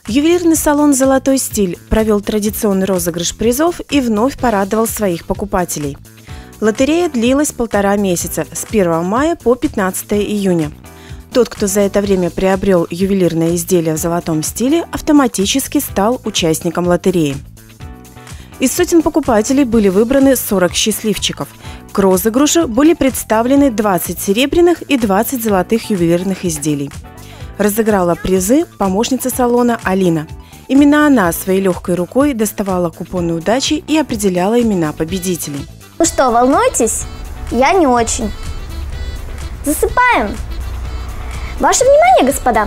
Ювелирный салон «Золотой стиль» провел традиционный розыгрыш призов и вновь порадовал своих покупателей. Лотерея длилась 1,5 месяца, с 1 мая по 15 июня. Тот, кто за это время приобрел ювелирное изделие в золотом стиле, автоматически стал участником лотереи. Из сотен покупателей были выбраны 40 счастливчиков. К розыгрышу были представлены 20 серебряных и 20 золотых ювелирных изделий. Разыграла призы помощница салона Алина. Именно она своей легкой рукой доставала купоны удачи и определяла имена победителей. Ну что, волнуетесь? Я не очень. Засыпаем. Ваше внимание, господа.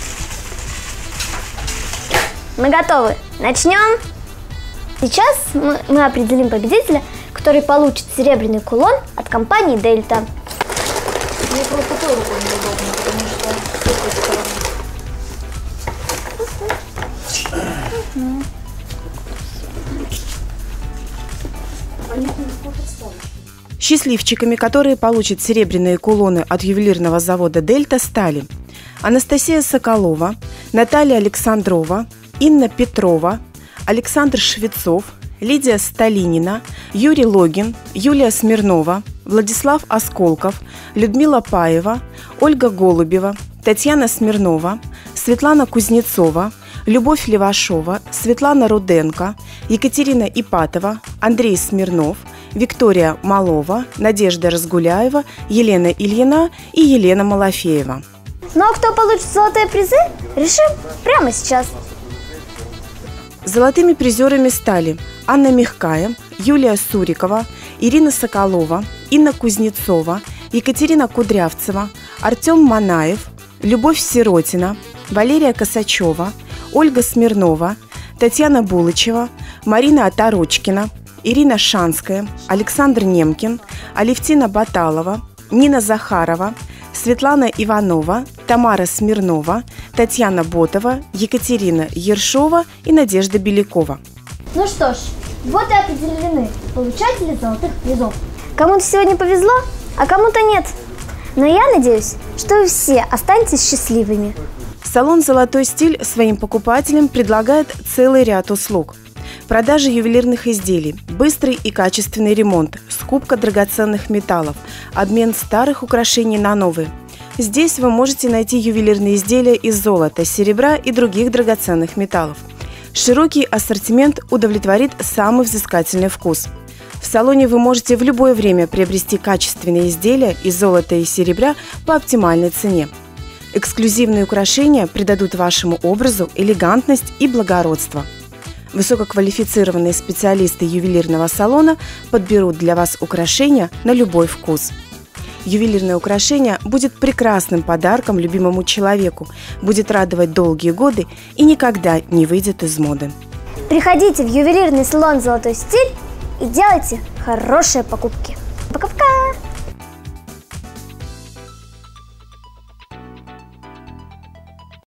Мы готовы. Начнем. Сейчас мы определим победителя, который получит серебряный кулон от компании Дельта. Мне просто той рукой неудобно, потому что с этой стороны. Счастливчиками, которые получат серебряные кулоны от ювелирного завода «Дельта», стали Анастасия Соколова, Наталья Александрова, Инна Петрова, Александр Швецов, Лидия Сталинина, Юрий Логин, Юлия Смирнова, Владислав Осколков, Людмила Паева, Ольга Голубева, Татьяна Смирнова, Светлана Кузнецова, Любовь Левашова, Светлана Руденко, Екатерина Ипатова, Андрей Смирнов, Виктория Малова, Надежда Разгуляева, Елена Ильина и Елена Малафеева. Ну а кто получит золотые призы, решим прямо сейчас. Золотыми призерами стали Анна Мягкая, Юлия Сурикова, Ирина Соколова, Инна Кузнецова, Екатерина Кудрявцева, Артем Манаев, Любовь Сиротина, Валерия Косачева, Ольга Смирнова, Татьяна Булычева, Марина Оторочкина, Ирина Шанская, Александр Немкин, Алевтина Баталова, Нина Захарова, Светлана Иванова, Тамара Смирнова, Татьяна Ботова, Екатерина Ершова и Надежда Белякова. Ну что ж, вот и определены получатели золотых призов. Кому-то сегодня повезло, а кому-то нет. Но я надеюсь, что вы все останетесь счастливыми. Салон «Золотой стиль» своим покупателям предлагает целый ряд услуг. Продажа ювелирных изделий, быстрый и качественный ремонт, скупка драгоценных металлов, обмен старых украшений на новые. Здесь вы можете найти ювелирные изделия из золота, серебра и других драгоценных металлов. Широкий ассортимент удовлетворит самый взыскательный вкус. В салоне вы можете в любое время приобрести качественные изделия из золота и серебра по оптимальной цене. Эксклюзивные украшения придадут вашему образу элегантность и благородство. Высококвалифицированные специалисты ювелирного салона подберут для вас украшения на любой вкус. Ювелирное украшение будет прекрасным подарком любимому человеку, будет радовать долгие годы и никогда не выйдет из моды. Приходите в ювелирный салон «Золотой стиль» и делайте хорошие покупки. Пока-пока!